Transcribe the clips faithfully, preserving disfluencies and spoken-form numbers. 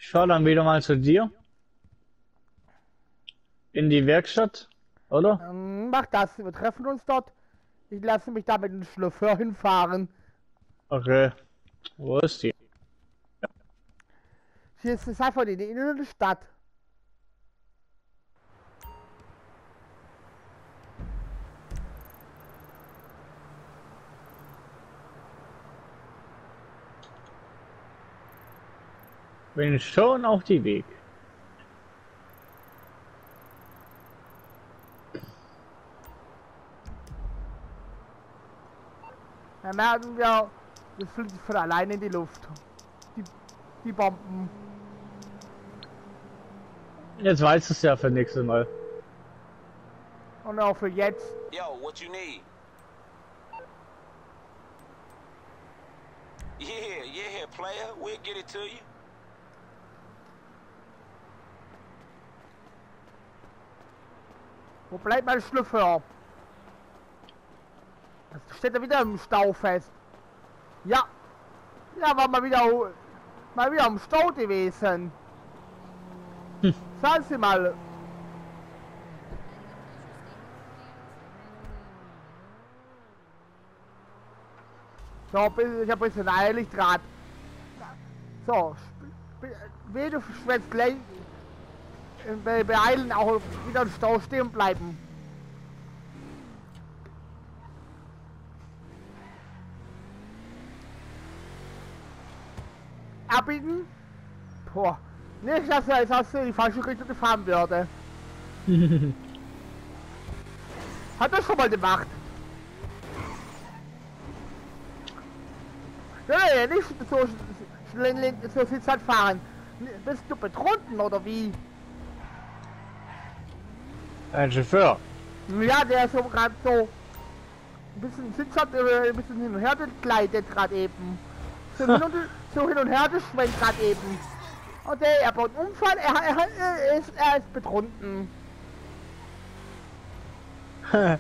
Ich fahre dann wieder mal zu dir. In die Werkstatt, oder? Ähm, mach das, wir treffen uns dort. Ich lasse mich da mit dem Chauffeur hinfahren. Okay. Wo ist die? Hier ist es einfach in der Innenstadt. Bin schon auf die Weg. Da merken wir, das fliegt von alleine in die Luft. Die, die Bomben. Jetzt weißt du es ja für nächstes Mal. Und auch für jetzt. Yo, what you need? Yeah, yeah, player. We'll get it to you. Wo bleibt mein Chauffeur? Das steht er wieder im Stau fest. Ja. Ja, war mal wieder mal wieder im Stau gewesen. Hm. Sagen Sie mal. So, ich habe ein bisschen eilig grad. So, will du schwätzt gleich be beeilen, auch wieder im Stau stehen bleiben. Abbiegen? Boah, nicht, dass er jetzt aus die falsche Richtung gefahren würde. Hat er schon mal gemacht? Ja, nicht so schnell so viel Zeit fahren. Bist du betrunken oder wie? Ein Chauffeur. Ja, der ist so gerade so ein bisschen sitzert, ein bisschen hin und her gekleidet gerade eben. So hin und, so hin und her geschwenkt gerade eben. Und der, er baut einen Unfall, er, er, er, ist, er ist betrunken. Er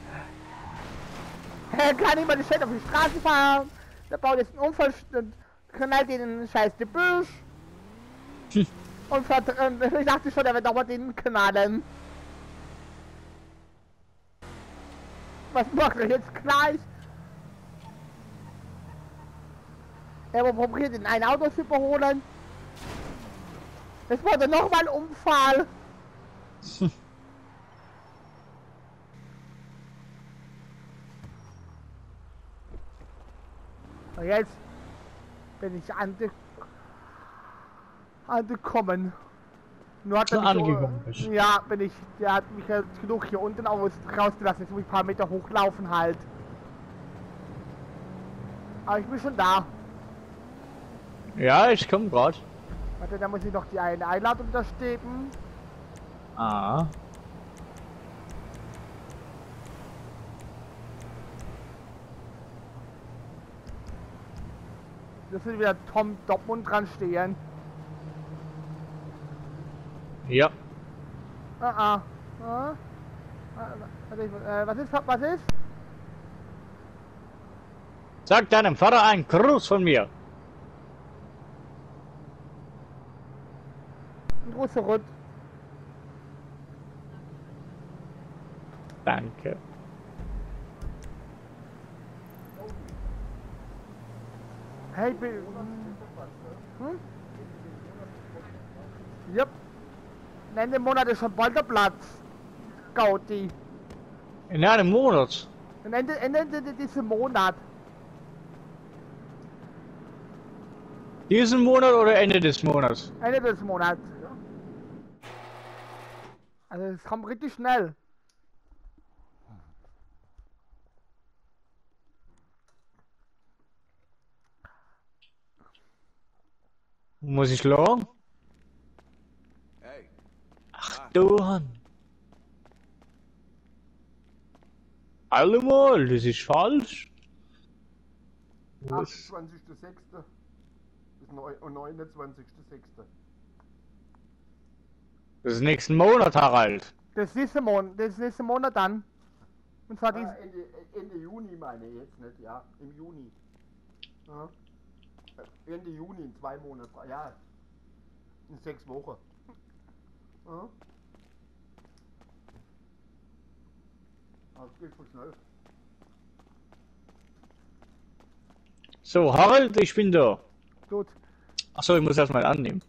kann nicht mal die Stadt auf die Straße fahren. Der baut jetzt einen Unfall und knallt den scheiß Gebüsch. Und, und ich dachte schon, er wird nochmal den knallen. Was macht er jetzt gleich? Er probiert in ein Auto zu überholen. Es wurde nochmal ein Unfall. Und jetzt bin ich ante angekommen. Nur hat er mich Angekommen bist. so, ja, bin ich. Der hat mich jetzt genug hier unten aus, rausgelassen. Jetzt muss ich ein paar Meter hochlaufen halt. Aber ich bin schon da. Ja, ich komme gerade. Warte, da muss ich noch die eine Einladung untersteben. Ah. Das will wieder Tom Dortmund dran stehen. Ja. Ah, ah. ah. Warte, ich, äh, was ist, was ist? Sag deinem Vater einen Gruß von mir. Ein großer Rund. Danke. Hey, bin... Hm? Yep. Ende Monat ist schon bald der Platz. Gaudi. In einem Monat. Ende, Ende, Ende diesen Monat. Diesen Monat oder Ende des Monats? Ende des Monats. Also es kommt richtig schnell. Muss ich lang? Hey. Ach du Mann. Allemal, das ist falsch. Was? achtundzwanzigster sechster bis neunundzwanzigster sechster Das ist nächsten Monat, Harald. Das nächste Monat, das nächste Monat dann. Und zwar Ah, dies, Ende, Ende Juni meine ich jetzt nicht, ja, im Juni. Ja. Ende Juni, in zwei Monaten, ja. In sechs Wochen. Ja. Das geht voll schnell. So, Harald, ich bin da. Gut. Achso, ich muss erstmal annehmen.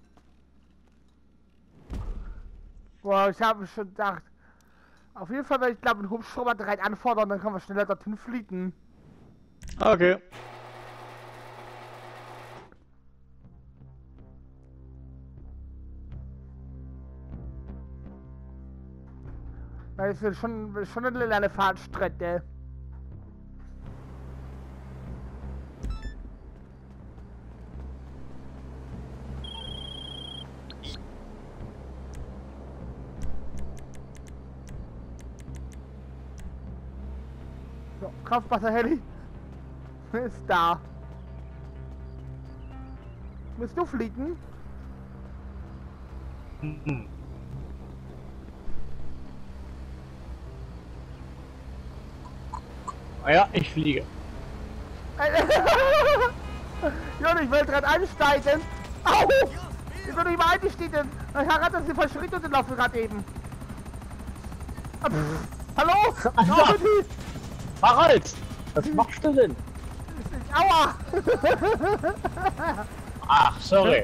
Boah, ich habe schon gedacht. Auf jeden Fall werde ich glaube einen Hubschrauber direkt anfordern, dann können wir schneller dorthin fliegen. Okay. Weil es ist schon, schon eine kleine Fahrtstrecke. So, Kraftwasser-Heli ist da. Willst du fliegen? Mhm. Ah ja, ich fliege. Junge, ich will gerade einsteigen. Au! Ich bin nicht mal eingestiegen. Herr Rat, das ist die falsche Richtung gelaufen gerade eben. Ah, pff. Hallo? Alter. Oh, Harald! Was machst du denn? Aua! Ach, sorry.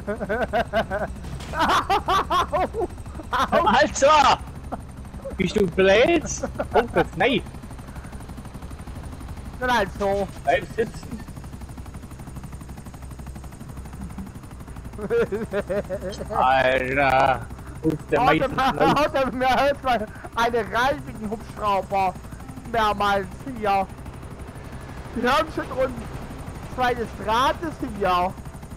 Au! Au! Alter! Bist du blöd? Oh, das, nein! Dann halt so. Bleib sitzen. Alter! Auf der Heute meisten heute mir hört mal eine riesigen Hubschrauber mehrmals hier. Die haben schon und zweites Rad ist hier.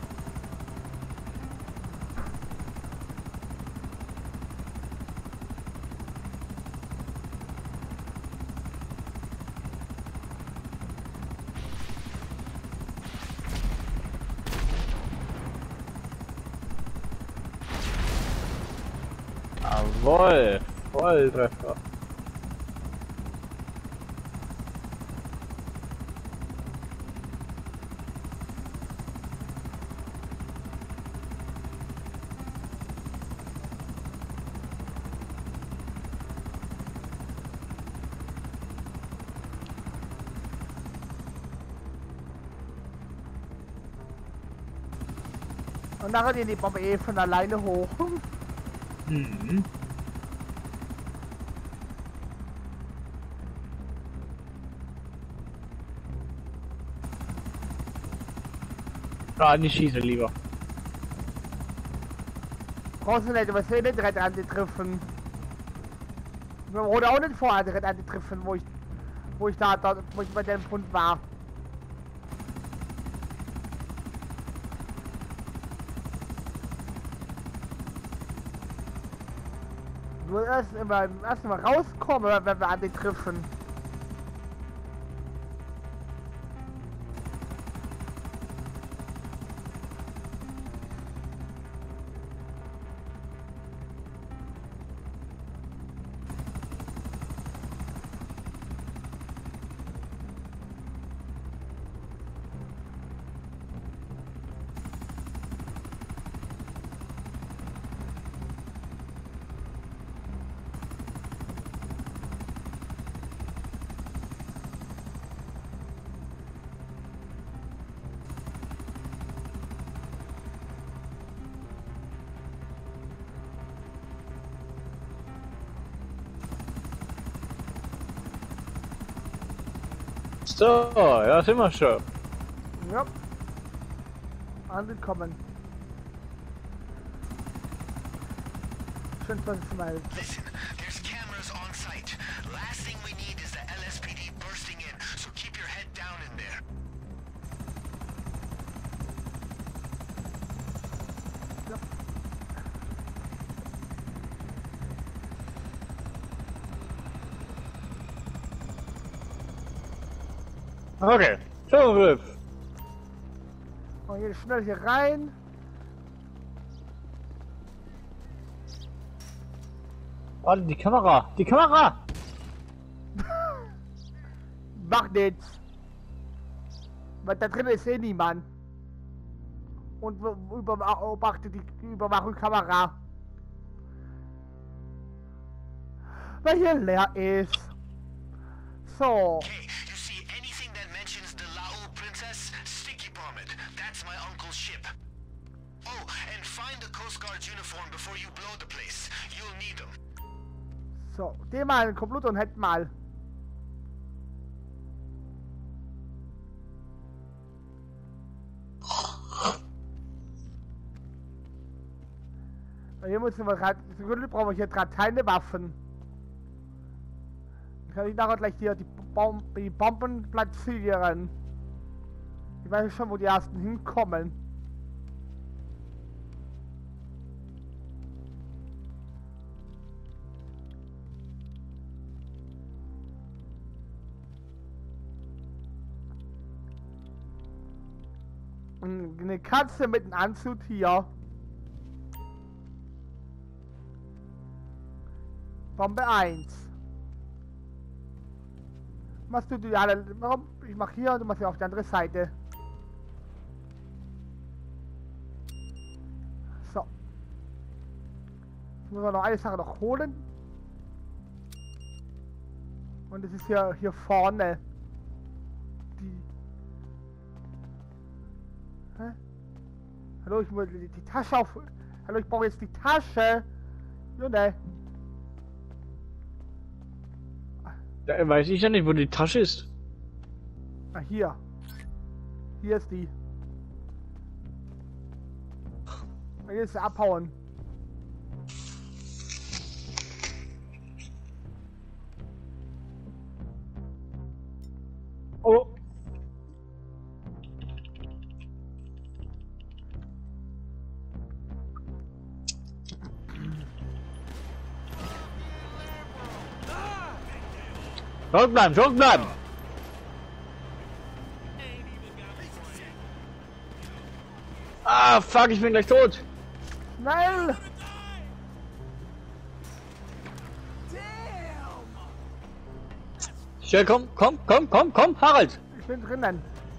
Jawohl! Volltreffer! Und nachher gehen die Bombe eh von alleine hoch. Mhm. Ah, nicht schießen lieber. Brauchst du nicht, aber es ist eh nicht direkt angetreffen. Oder auch nicht vorher direkt angetreffen, wo ich, wo ich da, da wo ich bei dem Punkt war. Nur erst immer, erst mal rauskommen, wenn wir an den treffen. So, ja, sind wir schon. Ja. Angekommen. Schön, dass es mal. Listen, there's cameras on site. Last thing we need is the L S P D bursting in, so keep your head down in there. Okay, Zugriff. Und hier schnell hier rein. Warte, die Kamera, die Kamera! Mach nichts. Weil da drin ist eh niemand. und beobachte die Überwachungskamera. Weil hier leer ist. So. Okay, you see anything that mentions the Lao princess? Sticky bomb it. That's my uncle's ship. Oh, and find the Coast Guard's uniform before you blow the place. You'll need them. So, geh mal in den Computer und hätt mal. Hier müssen wir gerade, Sekunde brauchen wir hier gerade keine Waffen. Dann kann ich nachher gleich hier die, Bom die Bomben platzieren. Ich weiß schon, wo die ersten hinkommen. Eine Katze mit einem Anzug hier. Bombe eins. Machst du die alle? Warum? Ich mach hier und du machst hier auf die andere Seite. So. Jetzt müssen wir noch eine Sache noch holen. Und das ist hier, hier vorne. Die. Hä? Hallo, ich muss die, die Tasche auf. Hallo, ich brauche jetzt die Tasche. Junge. Da weiß ich ja nicht, wo die Tasche ist. Ah, hier. Hier ist die. Und jetzt abhauen. Oh. Zurückbleiben, zurückbleiben! Ah, fuck, ich bin gleich tot! Schnell! Schnell, komm, komm, komm, komm, komm, Harald! Ich bin drinnen.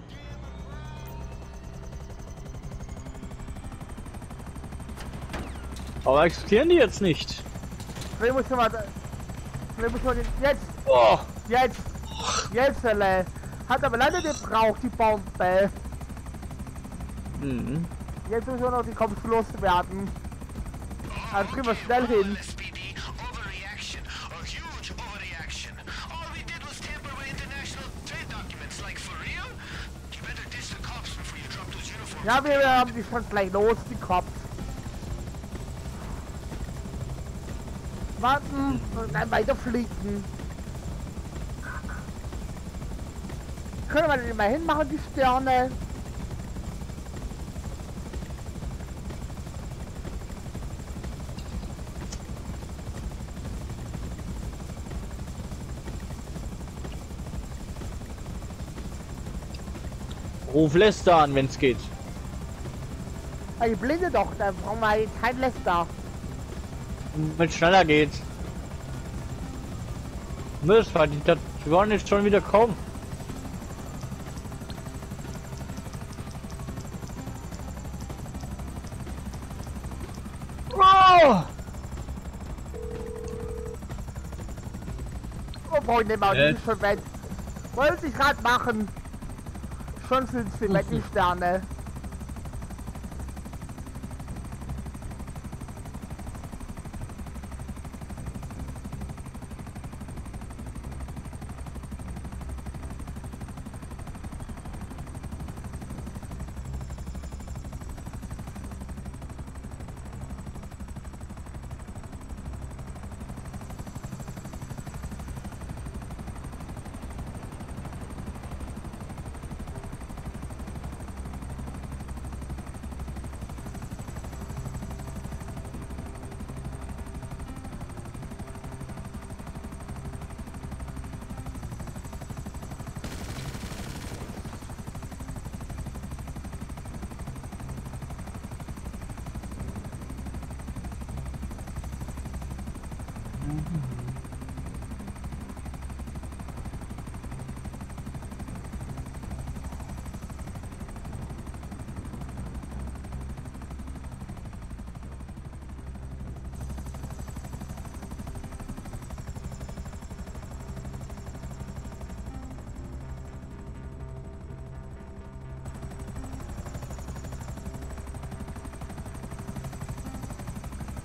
Aber existieren die jetzt nicht? Vielleicht muss man, vielleicht muss man jetzt, Oh! jetzt, jetzt, äh, hat aber leider gebraucht, die Bombe. Mhm. Jetzt müssen wir noch die Kopf loswerden. Also kriegen wir schnell hin. L S P D overreaction, a huge overreaction. All we did was tamper with international trade documents. Like for real? You better diss the cops before you drop those uniforms. Ja, wir haben die schon gleich los, die Cops. Warten und dann weiter fliegen. Können wir den mal hinmachen, die Sterne? Ruf Lester an, wenn's geht. Ah, die Blinde doch, da brauchen wir kein Lester. Wenn es schneller geht. Müssen wir, die, die wollen jetzt schon wieder kommen. Oh! Oh, Freunde, mal, Äh. die ist schon weg. Wollte ich gerade machen. Schon sind sie weg, die Sterne.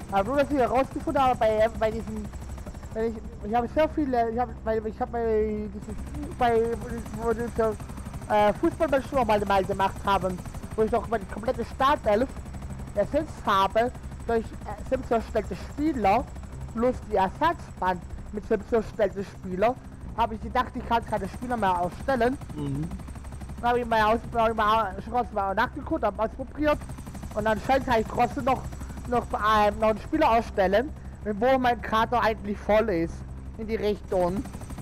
Aber nur, dass ich herausgefunden habe, bei, bei diesen, wenn ich, ich habe sehr viele, ich habe, weil ich habe bei diesem, bei, wo diese, äh, Fußballmatch noch mal, mal gemacht haben, wo ich noch meine komplette Startelf ersetzt habe, durch äh, selbstverstellte Spieler, plus die Ersatzbank mit selbstverstellten Spieler, habe ich gedacht, ich kann keine Spieler mehr ausstellen. Mhm. Dann habe ich mal, aus, hab ich mal schon mal nachgeguckt, habe ausprobiert und anscheinend kann ich trotzdem noch, noch, ähm, noch einen Spieler ausstellen, wo mein Kader eigentlich voll ist, in die Richtung.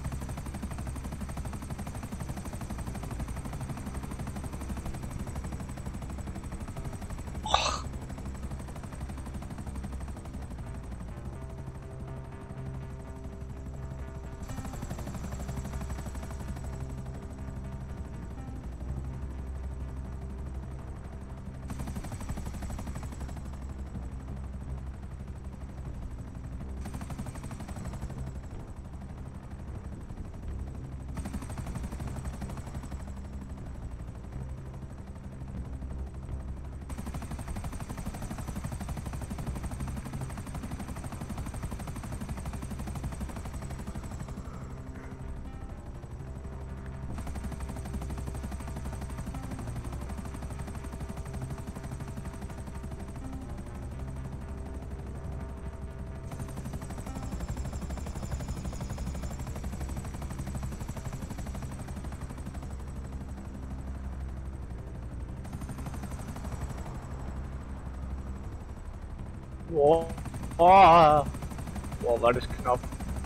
Boah. Boah. Boah, war das knapp.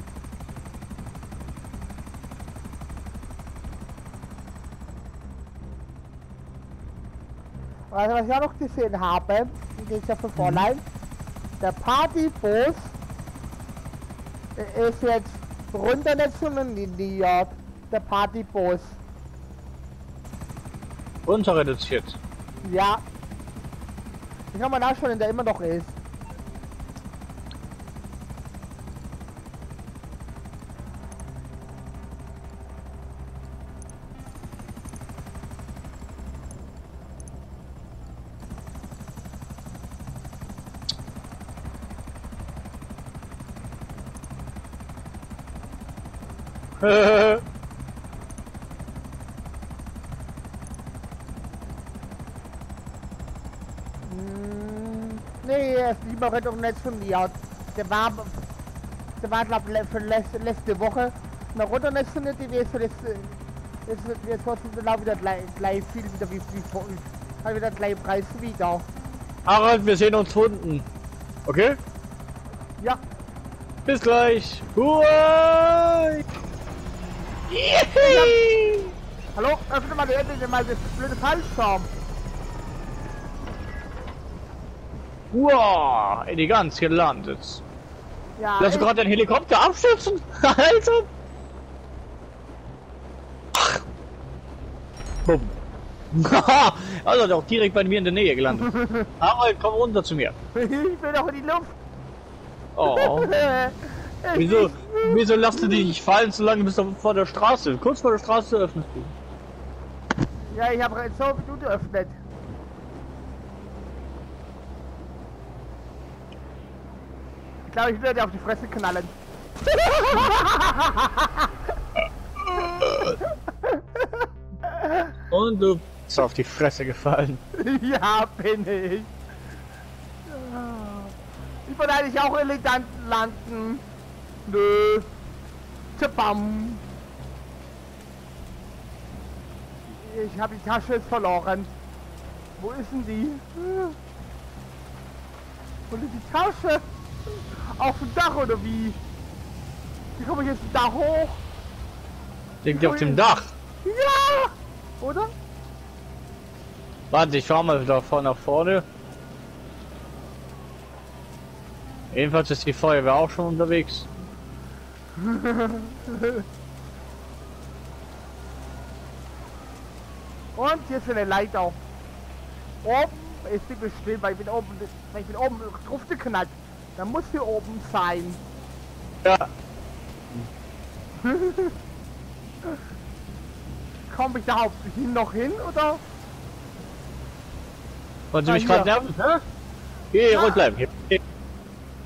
Also was ich auch noch gesehen habe, in dieser Vorlein, der Partybus ist jetzt runter nicht nominiert, der Partybus. Runter reduziert. Ja. Ich kann mal nachschauen, der immer noch ist. Nee, er ist lieber retournationiert. Der war, der war glaub ich für letzte, letzte Woche noch retournationiert, die ist jetzt, jetzt, jetzt wird es genau wieder gleich, gleich viel wieder wie, wie vor uns. Hat wieder gleich Preis wieder. Harald, wir sehen uns unten. Okay? Ja. Bis gleich. Huai! Hallo, öffne mal, öffne mal das blöde Fallschirm. Wow, elegant gelandet. Ja. Lass du gerade den Helikopter abstürzen? Alter! Bumm. Also doch direkt bei mir in der Nähe gelandet. Harald, komm runter zu mir. Ich bin doch in die Luft. Oh. Wieso, wieso lässt du dich nicht fallen, solange bist du vor der Straße? Kurz vor der Straße öffnest du. Ja, ich habe so wie du geöffnet. Ich glaube, ich werde dir auf die Fresse knallen. Und du bist auf die Fresse gefallen. Ja, bin ich. Ich wollte eigentlich auch elegant landen. Nö. Tschabam. Ich habe die Tasche jetzt verloren. Wo ist denn die? Wo ist die Tasche? Auf dem Dach oder wie? Wie komme ich jetzt da hoch? Liegt auf dem Dach. Ja! Oder? Warte, ich fahr mal da vorne nach vorne. Jedenfalls ist die Feuerwehr auch schon unterwegs. Und hier ist eine Leiter. Oben ist die bestimmt, weil ich bin oben, weil ich bin oben drauf geknallt. Dann muss hier oben sein. Ja. Komme ich da hin noch hin oder? Wollen Sie Ah, mich hier. gerade nerven? Hä? Hier, Ja. ruhig bleiben. Hier.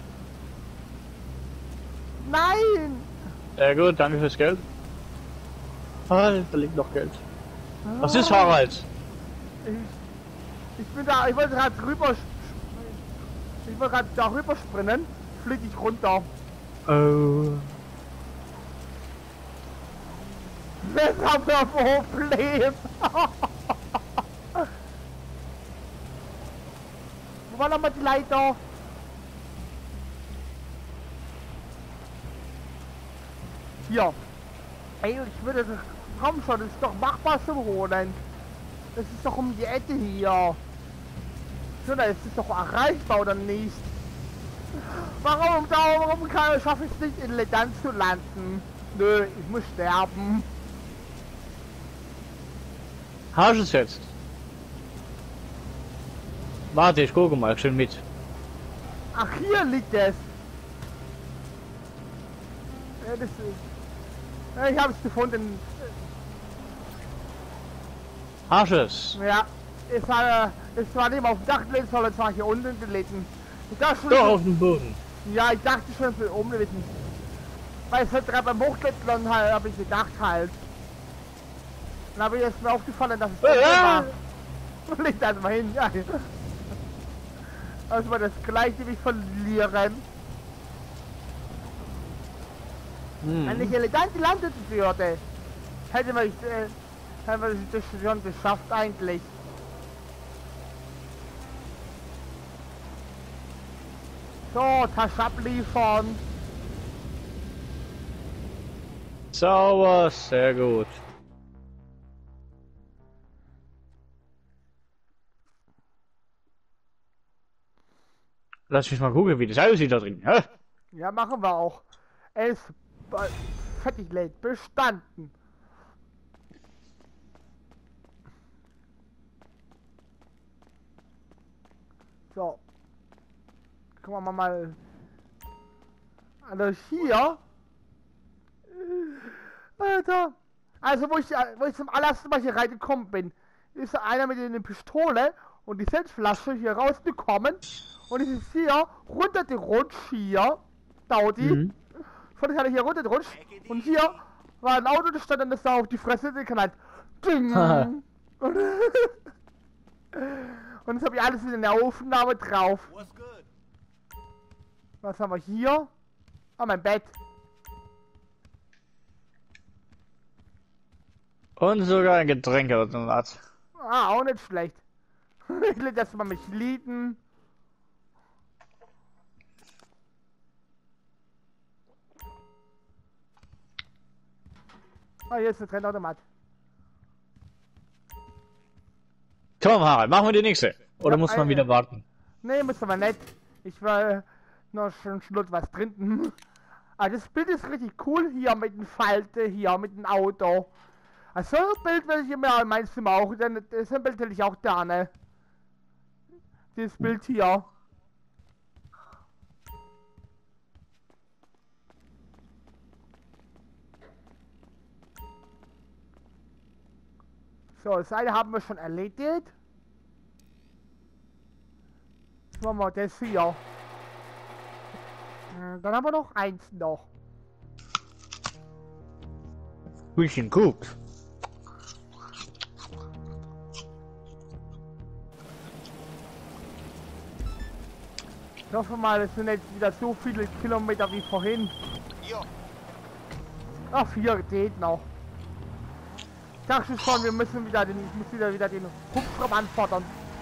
Sehr gut, danke fürs Geld. Halt, da liegt noch Geld. Was ist Harald? Ich, ich bin da, ich wollte gerade rüber, sch- ich wollte gerade da rüber springen, flieg ich runter. Oh. Das haben wir ein Problem. Wo war nochmal die Leiter? Hier. Ey, ich würde das, komm schon, das ist doch machbar zu holen. Das ist doch um die Ecke hier. So, da ist es doch erreichbar oder nicht? Warum, warum kann, schaffe ich es nicht in Ledan zu landen? Nö, ich muss sterben. Hast du es jetzt? Warte, ich gucke mal schön mit. Ach, hier liegt es. Ja, das ist... Ja, ich habe es gefunden. Hast du es? Ja, es war, es war nicht auf dem Dach gelegen, sondern es war hier unten gelegen. Ich dachte schon, Doch, auf dem Boden. ja, ich dachte schon, es wird oben gelegen. Weil es halt gerade beim Hochklettern halt, habe ich gedacht halt. Dann habe ich erst mir aufgefallen, dass es Ja. war. Und ich dann mal hin, ja. Also mal das gleiche wie verlieren. Hm. Wenn ich elegant gelandet würde, hätte man, äh, hätte man das schon geschafft eigentlich. So, Tasche abliefern. Sauber, sehr gut. Lass mich mal gucken, wie das aussieht da drin. Hä? Ja, machen wir auch. Elf äh, fertig lädt. Bestanden. So. Gucken wir mal. Also hier. Alter. Also wo ich, wo ich zum allerersten Mal hier reingekommen bin, ist einer mit einer Pistole und die Selbstflasche hier rausgekommen und ich ist hier runtergerutscht hier. Daudi. Mhm. Von ich hatte hier runtergerutscht und hier war ein Auto, das stand dann das da auf die Fresse geknallt. Ding. und, und das habe ich alles in der Aufnahme drauf. Was haben wir hier? Ah, mein Bett. Und sogar ein Getränkeautomat. Ah, auch nicht schlecht. Ich leg das mal mit Lieden. Ah, hier ist der Trennautomat. Komm, Harald, machen wir die nächste. Oder Ja, muss man äh, wieder warten? Nee, muss aber nicht. Ich war noch schon Schluss was drin. Ah, das Bild ist richtig cool. Hier mit den Falte, hier mit dem Auto. Also ein Bild will ich immer in meinem Zimmer auch. Denn das Bild will ich auch gerne. Dieses Bild hier. So, das eine haben wir schon erledigt. Jetzt machen wir das hier. Äh, Dann haben wir noch eins noch. Hühnchen guckt. Ich hoffe mal, es sind jetzt wieder so viele Kilometer wie vorhin. Ach, vier geht noch. Ich dachte schon, wir müssen wieder den, ich muss wieder wieder den Hubschrauber anfordern.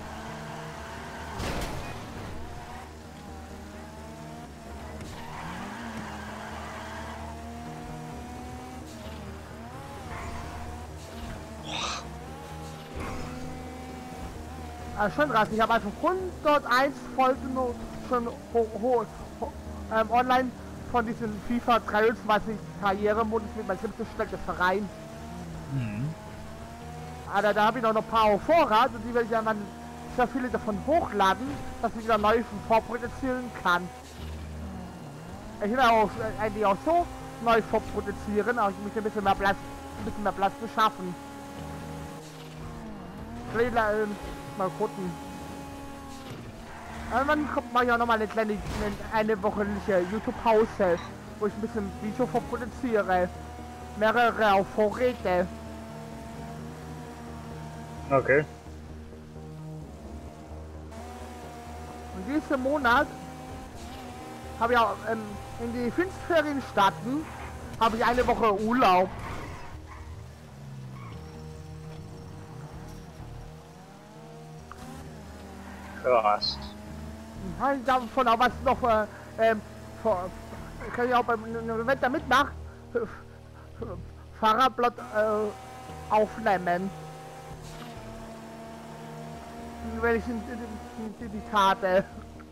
Ah, schon krass, ich habe also hunderteins Folgen noch schon ho ho ho ähm, online von diesem FIFA dreiundzwanzig Karrieremodus mit meinem siebten Verein. Mhm. Aber da habe ich noch ein paar auf Vorrat und die werde ich ja dann sehr viele davon hochladen, dass ich wieder neu vorproduzieren kann. Ich will auch äh, eigentlich auch so neu vorproduzieren, aber ich möchte ein bisschen mehr Platz, ein bisschen mehr Platz beschaffen. Trailer, äh, mal gucken. Irgendwann kommt mal ja noch mal eine kleine, eine wöchentliche YouTube-Pause wo ich ein bisschen Video vorproduziere. Mehrere auf Vorräte. Okay. Und diesen Monat habe ich auch ähm, in die Pfingstferien starten, habe ich eine Woche Urlaub. Krass. Ja, ich darf von auch was noch äh, ähm, vor, kann ich auch beim Event da mitmachen. Fahrradblatt äh, aufnehmen. Wenn ich in, in, in die Karte.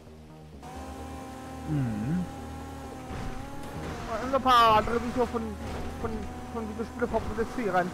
Mhm. Und ein paar andere Videos von, von, von Videospiele vorproduzieren.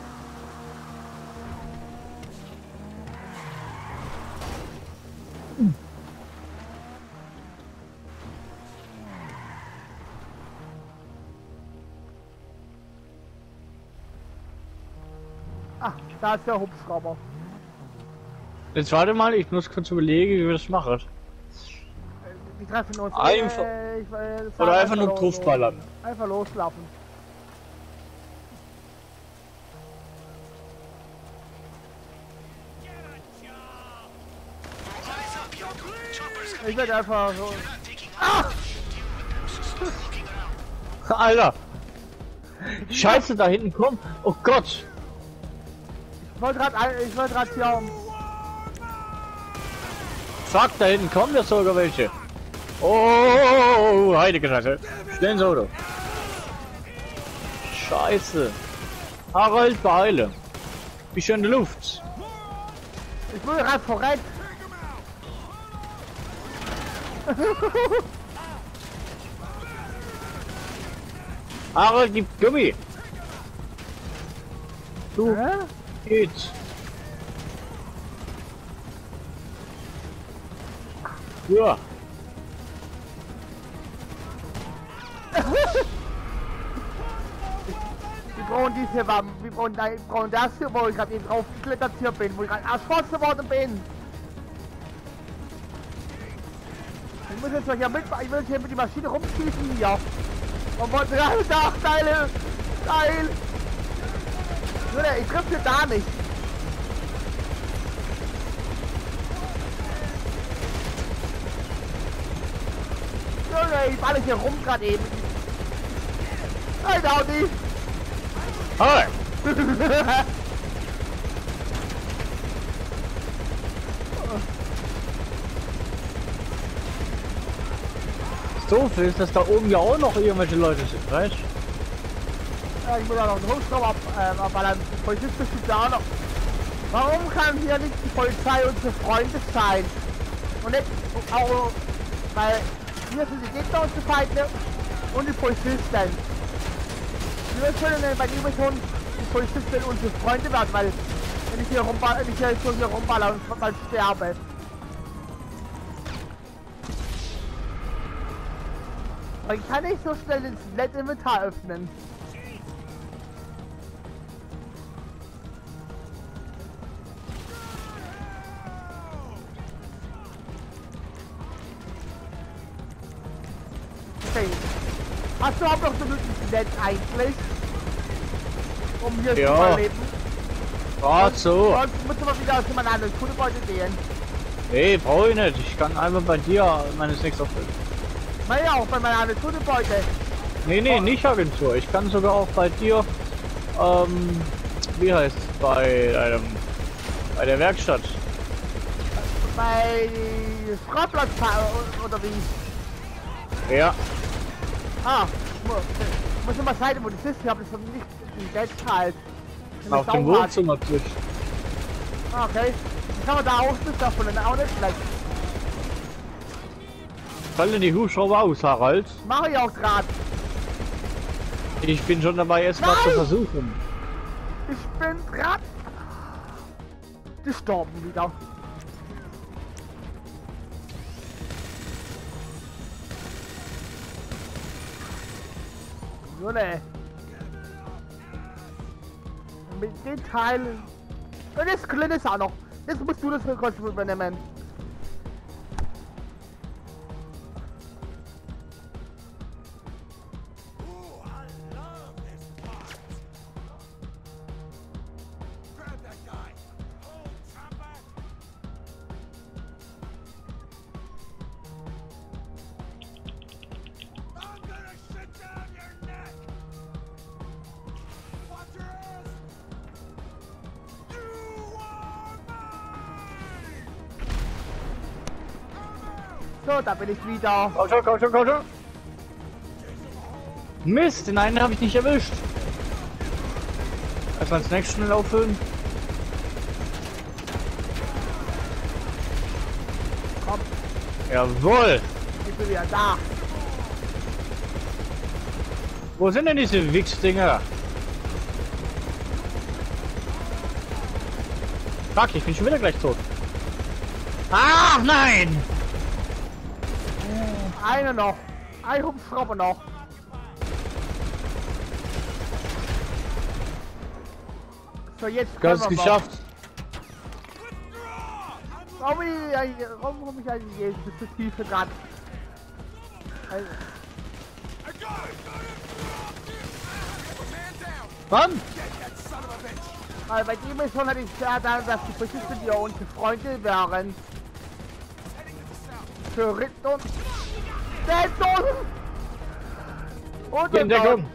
Ah, da ist der Hubschrauber. Jetzt warte mal, ich muss kurz überlegen, wie wir das machen. Die treffen uns. Einfach- Äh, ich, äh, Oder einfach nur los- draufballern. Einfach loslaufen. Eyes up, yo. Chopper's coming. Ich werde einfach so. You're not taking long enough to deal with them, so start looking around. Alter! Scheiße, da hinten kommt! Oh Gott! Ich wollte gerade, ich wollte gerade hier um. Fuck, da hinten kommen ja sogar welche! Oh, heilige Scheiße! Schnell ins Auto! Scheiße! Harald, beeile! Bist schon in der Luft! Ich will gerade vorwärts. Harald, gib Gummi! Du, Hä? geht's! Ja! Wir brauchen diese Waffen. Wir brauchen, da- wir brauchen das hier, wo ich gerade eben drauf geklettert hier bin, wo ich gerade erschossen worden bin. Ich muss jetzt noch hier mit, ich will hier mit die Maschine rumschießen hier. Und wollte ja, da, geil, geil. Junge, ich triff hier da nicht. Junge, ich falle hier rum gerade eben. Nein, Audi. Hi! Doof ist, dass da oben ja auch noch irgendwelche Leute sind, weißt du? Ja, ich muss auch noch einen Hubschrauber ab, äh, abballern. Die Polizisten sind da auch noch. Warum kann hier nicht die Polizei unsere Freunde sein? Und nicht auch, weil hier sind die Gegner unsere Feinde und die Polizisten. Wir können bei dieser Mission die Polizisten unsere Freunde werden, weil wenn ich hier rumballer, wenn ich hier so hier rumballer und mal sterbe. Weil ich kann nicht so schnell das nette Inventar öffnen. Okay. Hast du auch noch so ein Netz eigentlich? Um hier Ja. zu überleben? Gerade so! Sonst müssen wir wieder aus dem anderen Kundenbeute gehen. Nee, brauche ich nicht. Ich kann einfach bei dir meine Snacks auffüllen. Naja, auch bei meiner anderen Kundenbeute. Nee, nee, nicht Agentur. Ich kann sogar auch bei dir, ähm, wie heißt bei deinem, bei der Werkstatt. Bei Schrottplatz oder wie? Ja, Ah, mu- muss immer sein, wo das ist. Ich habe das nicht in Geld halt. auf dem Wohnzimmertisch. Ah, okay. Dann kann man da auch nicht davon, dann auch nicht schlecht. Fallen die Hubschrauber aus, Harald? Mache ich auch gerade. Ich bin schon dabei, es mal zu Nein! versuchen. Ich bin gerade gestorben wieder. Junge. Mit den Teilen. Und das Kleine ist auch noch. Jetzt musst du das für Kostüm übernehmen. So, da bin ich wieder. Komm schon, komm schon, komm schon. Mist, den einen habe ich nicht erwischt. Erstmal Snacks schnell auffüllen. Komm, Jawohl. ich bin wieder da. Wo sind denn diese Wichsdinger? Fuck, ich bin schon wieder gleich tot. Ach nein! Eine noch. Ein Hubschrauber noch. So, jetzt Du können hast es wir geschafft. Warum bin ich eigentlich, warum komme ich eigentlich jetzt zu tiefe Grad? Also, Wann? weil bei dem ist schon hatte ich sehr dann, dass die Faschisten ja unsere Freunde wären. Für Ritter und der ist tot! Und Geh in der Deckung.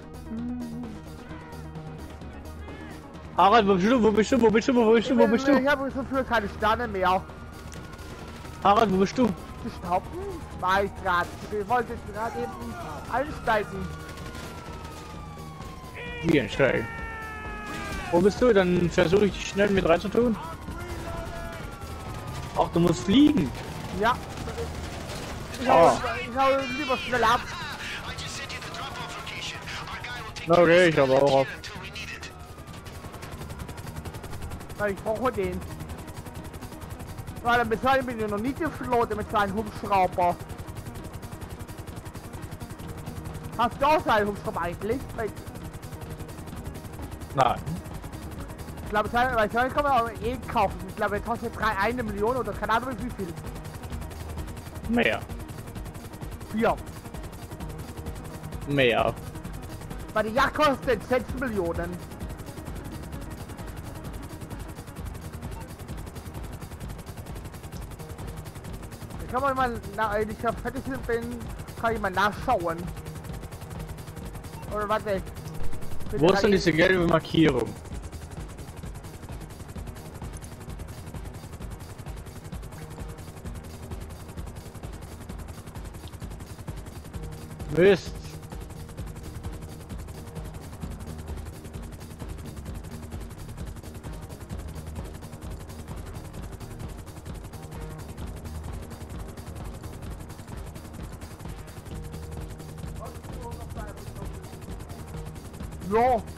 Harald, wo bist du? Wo bist du? Wo bist du? Wo bist du? Wo bist Ich du? habe so viel keine Sterne mehr. Harald, wo bist du? Gestaubt? War ich gerade. Ich wollte jetzt gerade eben einsteigen. Wie entsteigen? Wo bist du? Dann versuche ich dich schnell mit reinzutun. Ach, du musst fliegen. Ja. Ich Oh. hau, ich hau lieber schnell ab. I just sent you the drop-off location. Our guy will take Okay, you ich aber auch auf. until we need it. Weil ich brauche den. Weil bis dahin bin ich noch nie geflogen mit seinem Hubschrauber. Hast du auch seinen Hubschrauber eigentlich? Weil Nein. ich glaube, sein- weil ich kann man auch eh kaufen. Ich glaube, er kostet drei, eine Million oder keine Ahnung wie viel. Mehr. Vier. Mehr. Weil die Yacht kostet sechs Millionen. Ich kann mal, na, wenn ich fertig bin, kann ich mal nachschauen. Oder warte. Wo ist denn diese gelbe Markierung? Mist. Ja.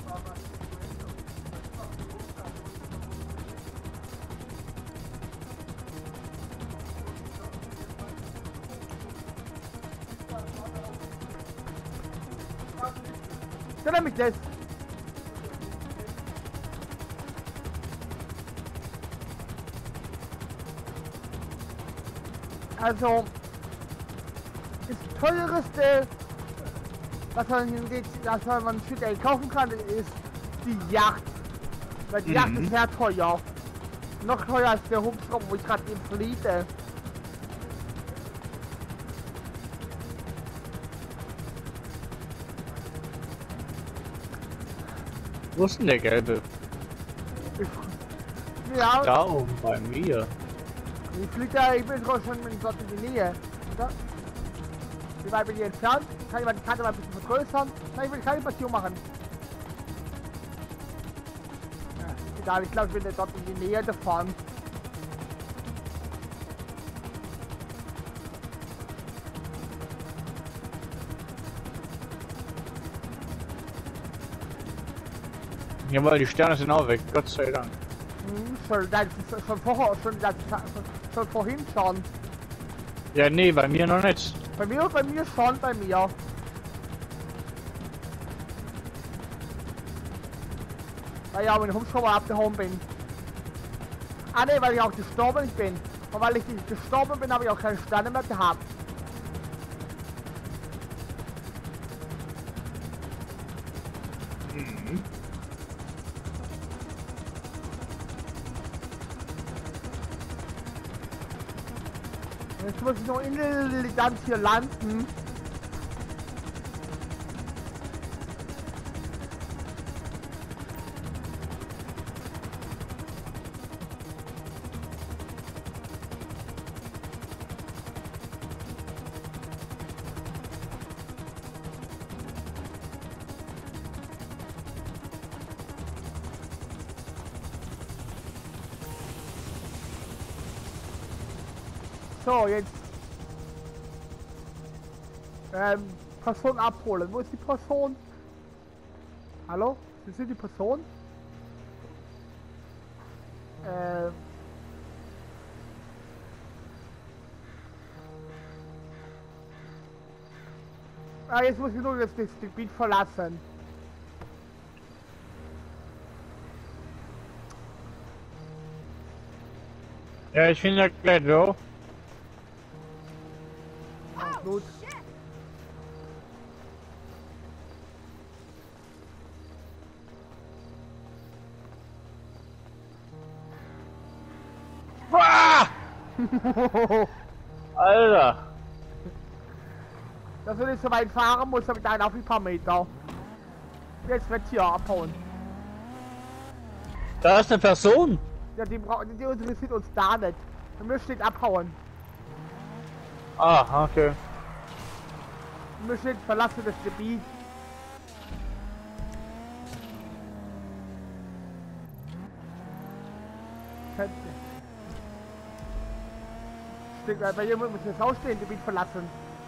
Stell mich das. Also, das teuerste, was man, was man für kaufen kann, ist die Yacht. Weil die Yacht ist sehr teuer. Noch teuer als der Hubschrauber, wo ich gerade eben fliege. Wo ist denn der gelbe? Ich, ja, Da oben bei mir. ich fliege da, ich bin schon dort in die Nähe. Oder? Wie weit bin ich entfernt? Kann ich mal die Karte mal ein bisschen vergrößern? Nein, ich will keine Passion machen. Ja, egal, ich glaube, ich bin dort in die Nähe davon. Ja, weil die Sterne sind auch weg, Gott sei Dank. Hm, schon, nein, das ist schon vorher, schon, das ist schon, schon vorhin schon. Ja, nee, bei mir noch nicht. Bei mir, bei mir schon, bei mir. Weil ich auch mit dem Hubschrauber abgehauen bin. Ah ne, weil ich auch gestorben bin. Und weil ich nicht gestorben bin, habe ich auch keine Sterne mehr gehabt. Jetzt muss ich noch elegant hier landen. So, jetzt. Ähm, Person abholen. Wo ist die Person? Hallo? Sie sind die Person? Äh. Ah, jetzt muss ich nur das, das Gebiet verlassen. Ja, ich bin ja gleich, Joe. Ah, gut. Ah! Alter! Dass du nicht so weit fahren musst, damit einen auf ein paar Meter. Jetzt wird hier abhauen. Da ist eine Person! Ja, die, bra- die interessiert uns da nicht. Wir müssen nicht abhauen. Ah, okay. Wir müssen nicht verlassen das Gebiet. Stück, bei jemandem muss das Haus stehen, Gebiet verlassen.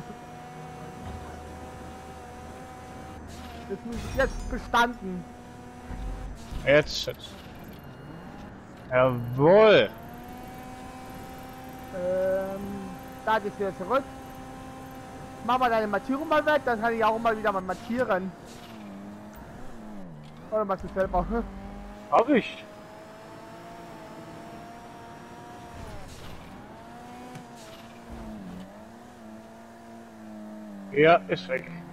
Das ist jetzt bestanden. Jetzt. jetzt. Jawohl! Ähm, da geht's wieder zurück. Mach mal deine Markierung mal weg, dann kann ich auch mal wieder mal markieren. Oder machst du selber? Hm? Hab ich! Ja, ist weg.